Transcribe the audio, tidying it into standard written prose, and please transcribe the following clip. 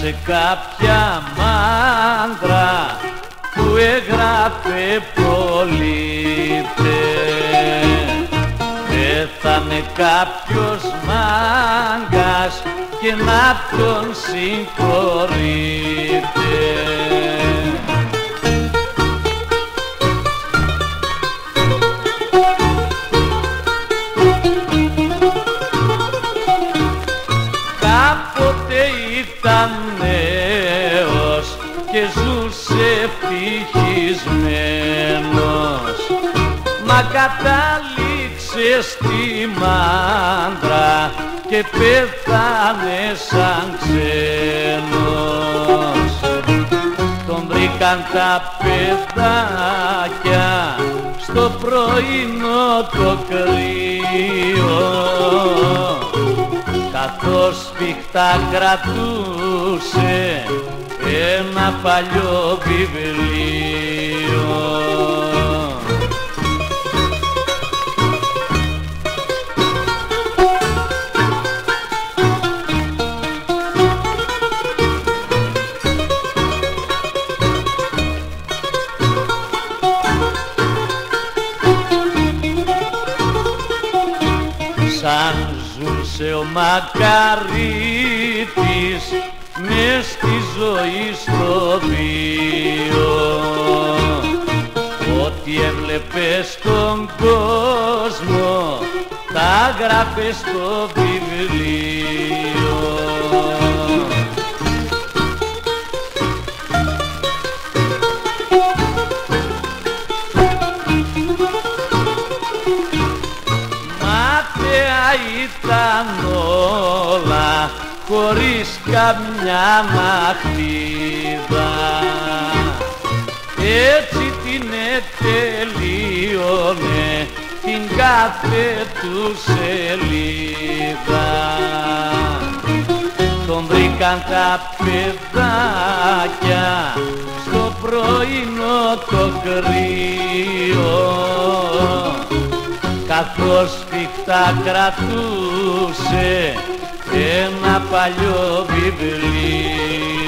σε κάποια μάντρα που έγραφε πολύτε. Πέθανε κάποιος μάγκας και να τον συγχωρείτε. Κάποτε ήταν νέος και ζούσε ευτυχισμένος, μα κατάληξε στη μάντρα και πέθανε σαν ξένος. Τον βρήκαν τα παιδάκια στο πρωινό το κρύο, καθώς σφιχτά κρατούσε ένα παλιό βιβλίο. Σαν ζούσε ο Μακαρίτης μες στη ζωή στο βίο, ό,τι έβλεπε στον κόσμο τα γράφε στο βιβλίο. Ήταν όλα χωρίς καμιά μαχλίδα, έτσι την τελείωνε την κάθε του σελίδα. Τον βρήκαν τα παιδάκια στο πρωινό το κρύο, καθώς σφιχτά κρατούσε ένα παλιό βιβλίο.